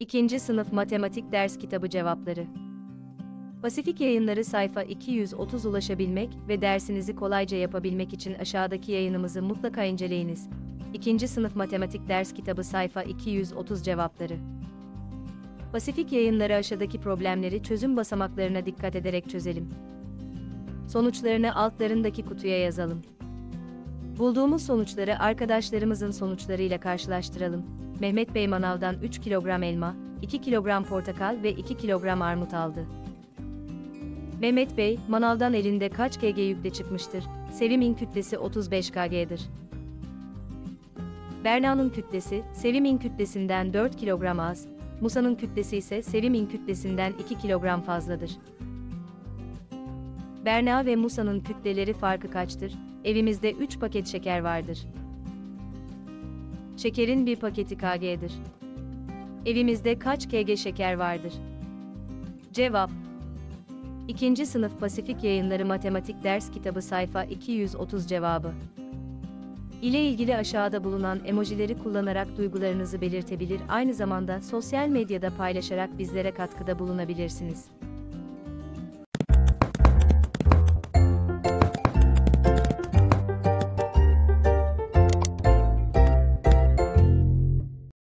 2. Sınıf Matematik Ders Kitabı Cevapları. Pasifik Yayınları sayfa 230 ulaşabilmek ve dersinizi kolayca yapabilmek için aşağıdaki yayınımızı mutlaka inceleyiniz. 2. Sınıf Matematik Ders Kitabı sayfa 230 Cevapları. Pasifik Yayınları aşağıdaki problemleri çözüm basamaklarına dikkat ederek çözelim. Sonuçlarını altlarındaki kutuya yazalım. Bulduğumuz sonuçları arkadaşlarımızın sonuçlarıyla karşılaştıralım. Mehmet Bey manavdan 3 kilogram elma, 2 kilogram portakal ve 2 kilogram armut aldı. Mehmet Bey, manavdan elinde kaç kg yükle çıkmıştır? Sevim'in kütlesi 35 kg'dir. Berna'nın kütlesi, Sevim'in kütlesinden 4 kilogram az, Musa'nın kütlesi ise Sevim'in kütlesinden 2 kilogram fazladır. Berna ve Musa'nın kütleleri farkı kaçtır? Evimizde 3 paket şeker vardır. Şekerin bir paketi kg'dir. Evimizde kaç kg şeker vardır? Cevap: 2. Sınıf Pasifik Yayınları Matematik Ders Kitabı sayfa 230 cevabı. İle ilgili aşağıda bulunan emojileri kullanarak duygularınızı belirtebilir, aynı zamanda sosyal medyada paylaşarak bizlere katkıda bulunabilirsiniz.